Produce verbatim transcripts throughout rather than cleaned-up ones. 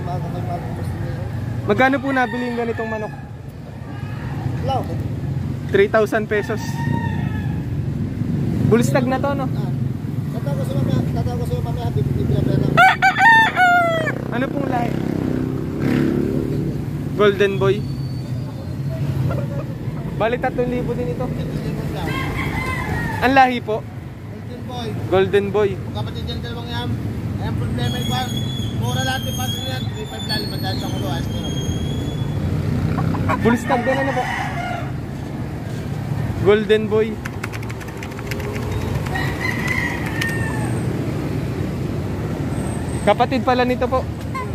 Magkano po nabili yung ganitong manok? three thousand pesos. Bulstag na to, no? Tatawa ko sa mamaya, tatawa ko sa mamaya, bibigyan na. Ano pong lahi? Golden Boy. Bali tatlong libo din ito. Ang lahi po? Golden Boy. Golden Boy. Kapatid yan dalawang yan. Ay ang problema yung pan. Mura lahat yung paso niyan. three five lalim at dahil sa kulo. Ayos ko. Bulstag din ano po? Golden Boy. Kapatid pala nito po.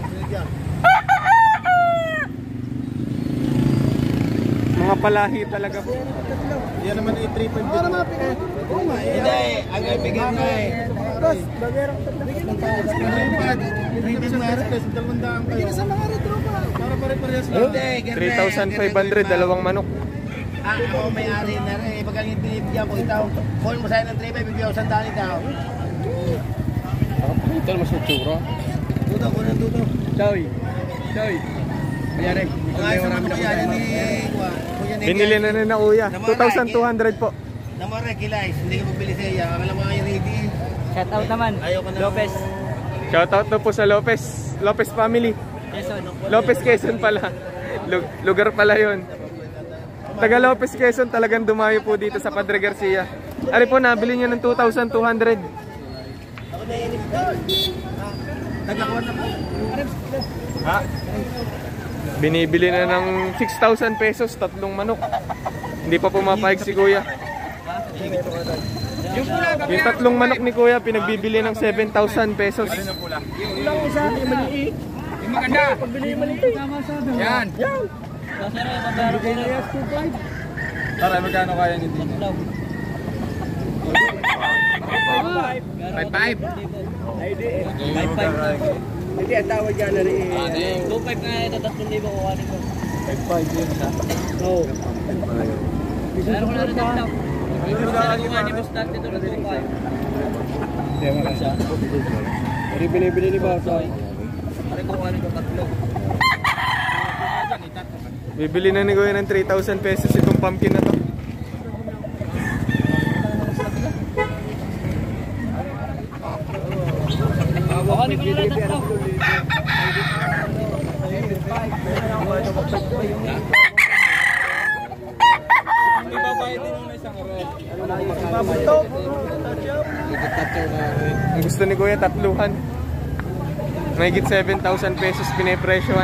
Mga palahi talaga po. Yan naman yung three five. Para mapigay. Hindi, ang ibigay na eh. Boss, bagerang bigyan ng reading na request dalawang daan kayo. Bigyan sa mga retro pa. Para pare-parehas lang. three thousand five hundred dalawang manok. Ah, ako may-ari na rin. Pagkangit binibigyan ko itaw. Call mo sa'yo ng three five, bibigyan ko sandali itaw. Ito mas matsura. Tuto, kunan tuto. Choy. Choy. Mayari. Mga sa mga yan ni Binili na rin na kuya. two thousand two hundred po. Namore, kilais. Hindi ka magbili sa iya. Alam mo kayo ready. Shout out naman. Lopez. Shout out na po sa Lopez. Lopez family. Quezon. Lopez Quezon pala. Lugar pala yon. Taga Lopez Quezon talagang dumayo po dito sa Padre Garcia. Ari po, nabili nyo ng two thousand two hundred. Nagkakuan na po. Ha? Binibili na ng six thousand pesos, tatlong manok. Hindi pa pumapayag si kuya. Yung tatlong manok ni kuya, pinagbibili ng seven thousand pesos. Ulang isa, yung maliit. Yung maganda. Pagbili yung maliit. Yan. Yan. Bigay na yes, two five. Tara, magkano kaya nito? five five. Ay di. five five. Hindi, ang tawag yan na rin. two five nga ito, tatlong libo kuhanin ko. five five yun siya. Oo. Meron ko na rin daw. Meron ko nga ni Boss Dante ito na two five. Hindi binibili ni Basa. Pare ko kuhanin ko tatlo. Bibili na ni kuya ng three thousand pesos itong pumpkin na to. Kuhanin ko na rin tatlo. Ang gusto ni kuya, tatluhan. Mahigit seven thousand pesos pinipresyohan.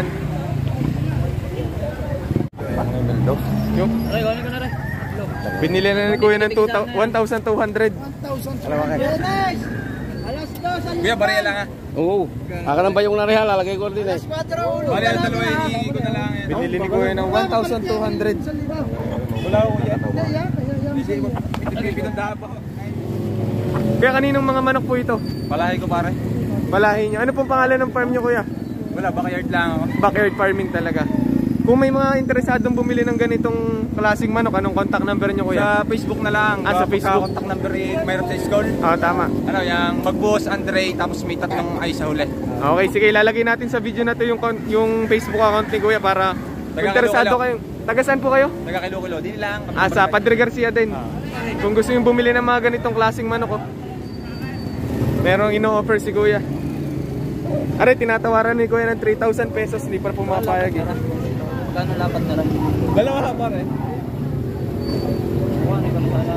Yung Aray, kuhanin ko na rin. binili na ni kuya ng one thousand two hundred. Kuya, bariya lang ha. Oo. Aka ng bayong na rin ha, lalagay ko din eh. Bariya lang dalawa, hihingi ko na lang. Binili ni kuya ng one thousand two hundred. Wala ko kuya. Pinagpipinundahan pa ako. Kaya kaninong mga manok po ito? Palahay ko pare. Balahin nyo. Ano pong pangalan ng farm nyo kuya? Wala, backyard lang ako. Backyard farming talaga. Kung may mga interesadong bumili ng ganitong klaseng manok, anong contact number nyo kuya? Sa Facebook na lang. Ah, sa Facebook. Contact number eh, mayroon sa school. Ah, tama. Ano, yung Magbuhos Andre, tapos may tatlong ay sa huli. Okay, sige, ilalagay natin sa video na to yung, yung Facebook account ni kuya para kung interesado kayo. Taga saan po kayo? Taga Kilo-Kilo, din lang. Ah, sa Padre Garcia din. Kung gusto yung bumili ng mga ganitong klaseng manok, oh, merong ino-offer si kuya. Are, tinatawaran ni kuya ng three thousand pesos, hindi pa pumapayag eh. Magkano lapat na rin? Dalawa ha pare. Kuhanin ko na sana.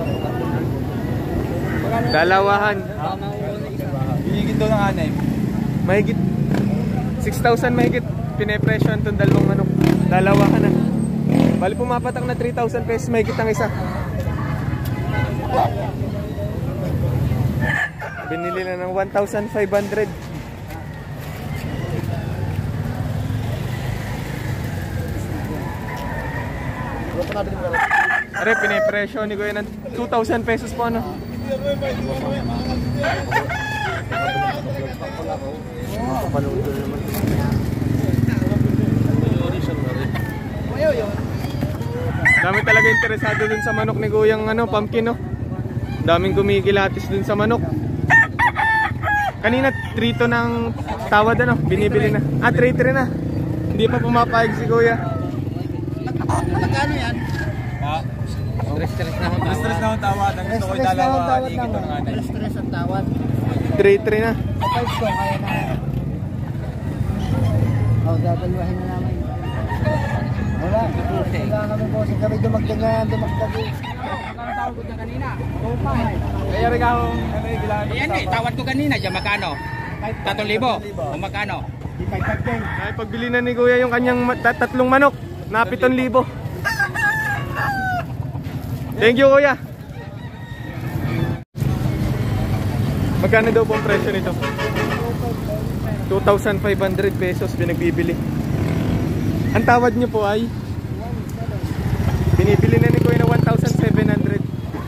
Dalawahan. Hihigit doon ng anay. Mahigit six thousand mahigit pinipresyohan itong dalawang manok. Dalawahan na. Bali pumapatak na three thousand pesos mahigit ang isa. Binili na ng one thousand five hundred. Are, pinipresyo ni kuya ng two thousand pesos po ano? Dami talaga interesado dun sa manok ni kuyang ano, pumpkin no? Daming kumikilatis dun sa manok. Kanina trito ng Tawad ano, binibili na. Ah, three three na. Hindi pa pumapayag si kuya. Magkano yan? Ah, Stress-stress na akong stress na ang tawad. Ang gusto ko yung dalawa. Ikit ang nanay. Stress ang tawad. three three na. Sa five ko, kaya na. O, dadalwahin na namin. Wala. Wala kami po. Sa kami dumagdagan, dumagdagan. Magkano tawad ko dyan kanina? Kaya rin ako, ano yung gilaan? Yan eh, tawad ko kanina dyan, magkano? Tatong libo? O magkano? Ay, pagbili na ni kuya yung kanyang mat- tatlong manok. Na pitong libo. Thank you kuya. Magkano daw po ang presyo nito? two thousand five hundred pesos pinagbibili. Ang tawad niyo po ay binibili na ni kuya na one thousand seven hundred.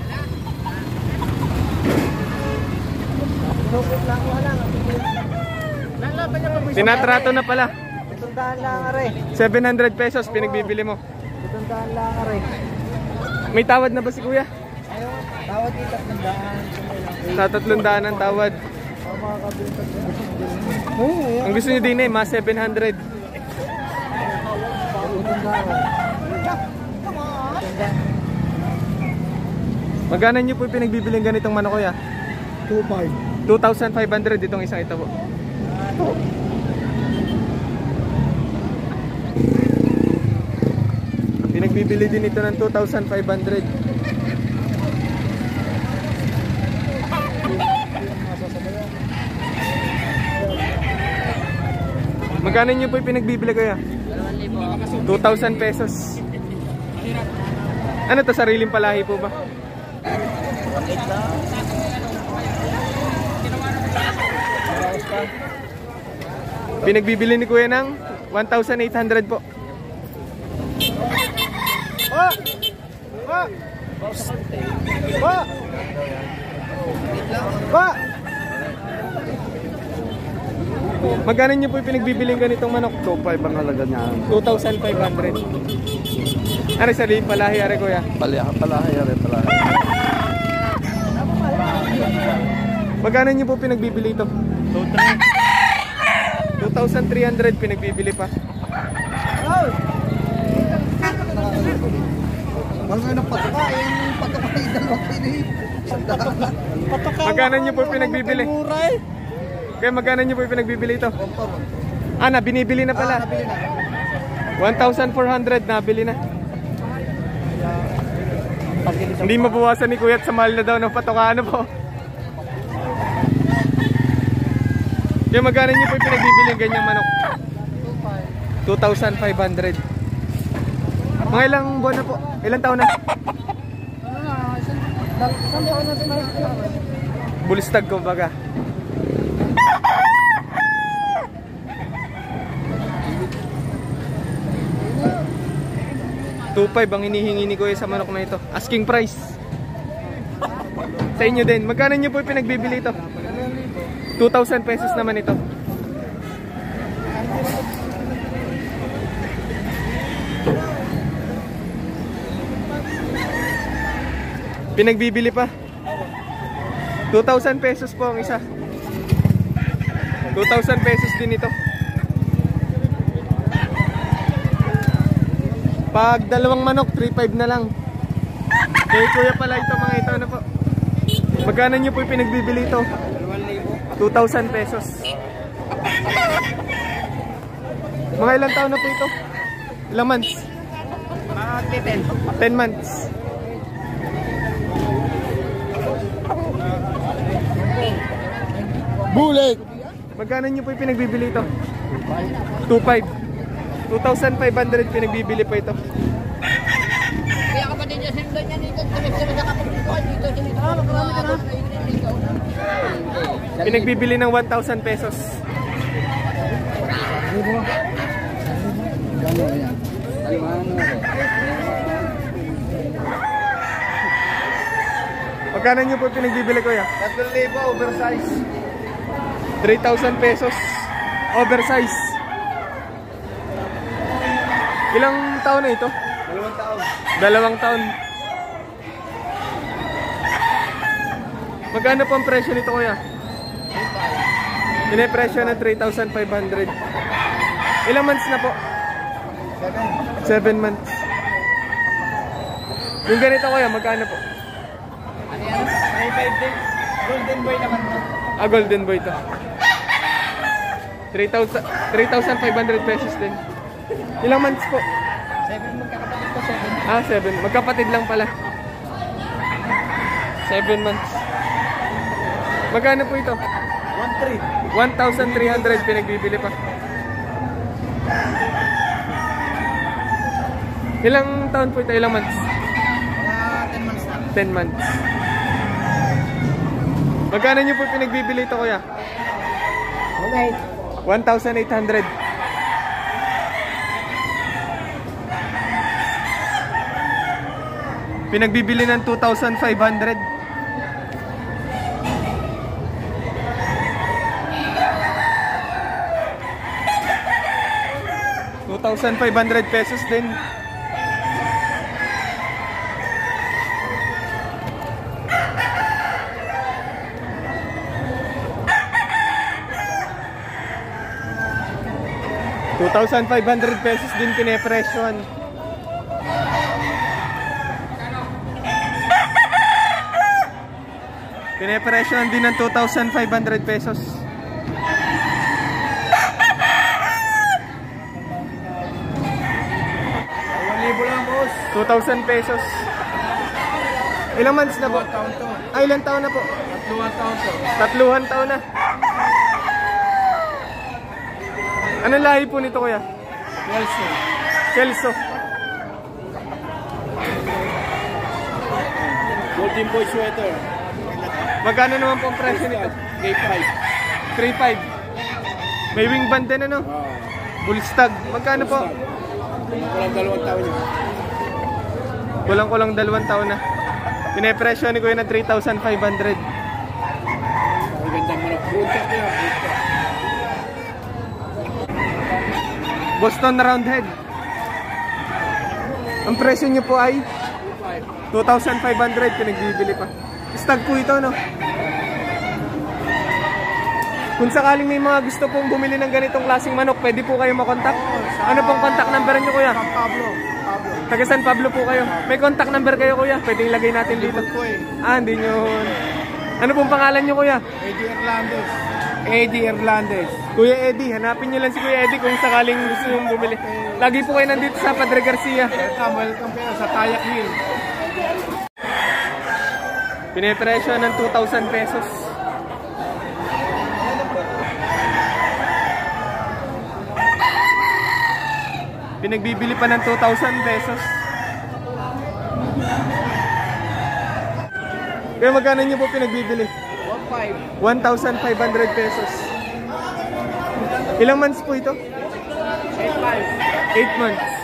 Tinatrato na pala. Tundahan lang are. seven hundred pesos pinagbibili mo. Tundahan lang are. May tawad na ba si kuya? Ayun, tawad dito tundahan. Sa tatlong daan ang tawad. Ang gusto niyo din eh, mas seven hundred. Magkano niyo po pinagbibiling ganitong manok kuya? two thousand five hundred itong isang ito po. Pinagbibili din ito ng two thousand five hundred. Magkano niyo po pinagbibili kuya? two thousand pesos. Ano to, sariling palahi po ba? Pinagbibili ni kuya ng one thousand eight hundred po. Pa! Pa! Pa! Pa! Magkano niyo po pinagbibiling ganitong manok? two five ang halaga niya. two thousand five hundred. Ano sariling palahi are kuya? Palaha, palaha, yari, palaha. Magkano niyo po pinagbibili ito? two thousand three hundred pinagbibili pa. Mga anak patuka, yung patuka yung dalawang pinay. Magkano niyo po pinagbibili? Kaya magkano niyo po pinagbibili ito? Ah, na binibili na pala. one thousand four hundred nabili na. Hindi mabawasan ni kuya at sa mahal na daw ng patuka ano po. Kaya magkano niyo po pinagbibili ng ganyang manok? two thousand five hundred. Mga ilang buwan na po? Ilang taon na? Bulistag ko baga. two five ang hinihingi ni kuya sa manok na ito. Asking price. Sa inyo din. Magkano niyo po pinagbibili ito? two thousand pesos naman ito. Pinagbibili pa. two thousand pesos po ang isa. two thousand pesos din ito. Pag dalawang manok, three five na lang. Kaya kuya pala ito mga ito na po. Magkano nyo po pinagbibili ito? two thousand pesos. Mga ilang taon na po ito? Ilang months? ten months. Bulik! Magkano nyo po pinagbibili ito? two five. two thousand five hundred pinagbibili pa ito. Kaya kapatid niya sinundan niya dito. Tumis-tumis na kapatid dito. Dito. Ah, makarami ka na. Pinagbibili ng one thousand pesos. Magkano nyo po pinagbibili kuya? three thousand oversize. three thousand pesos. Oversize. Ilang taon na ito? Dalawang taon. Dalawang taon. Magkano po ang presyo nito kuya? Pinipresyo ng three thousand five hundred. Ilang months na po? Seven. seven months. Yung ganito kuya, magkano po? Ano yan? three five din. Golden boy naman to. Ah, golden boy to. three thousand five hundred pesos din. Ilang months po? seven magkakapatid ko, seven. Ah, seven. Magkapatid lang pala. seven months. Magkano po ito? one three. one thousand three hundred pinagbibili pa. Ilang taon po ito? Ilang months? Mga ten months na. ten months. Magkano nyo po pinagbibili ito kuya? one eight. one thousand eight hundred. Pinagbibili ng two thousand five hundred. two thousand five hundred pesos din. two thousand five hundred pesos din pinipresyon. Pinipresyon din ng two thousand five hundred pesos. one libo lang, boss. two thousand pesos. Ilang months na po? Taon to. Ay, ilang taon na po? Tatluhan taon to. Tatluhan taon na. Anong lahi po nito kuya? Kelso. Kelso. Golden boy sweater. Magkano naman po ang presyo nito? three five. three five. May wing band din ano? Oh. Bullstag. Magkano po? Walang dalawang taon yun. Kulang-kulang dalawang taon na. Pinipresyo ni kuya na three thousand five hundred. Ang ganda mo na. Broadcast na yan. Boston Roundhead. Ang presyo nyo po ay two thousand five hundred. Pinagbibili pa. Stag po ito, no? Kung sakaling may mga gusto pong bumili ng ganitong klaseng manok, pwede po kayo makontak. Ano pong contact number nyo, kuya? Pablo. Pablo. Taga San Pablo po kayo. May contact number kayo, kuya? Pwede ilagay natin dito. Ko eh. Ah, hindi nyo. Ano pong pangalan nyo, kuya? Eddie Hernandez. Eddie Hernandez. Kuya Eddie. Hanapin nyo lang si Kuya Eddie kung sakaling gusto nyo bumili. Lagi po kayo nandito sa Padre Garcia. Welcome, welcome kayo sa Tayak Hill. Pinipresyo ng two thousand pesos. Pinagbibili pa ng two thousand pesos. Kaya magkano nyo po pinagbibili? one five. one thousand five hundred pesos. Ilang months po ito? eight five. eight months.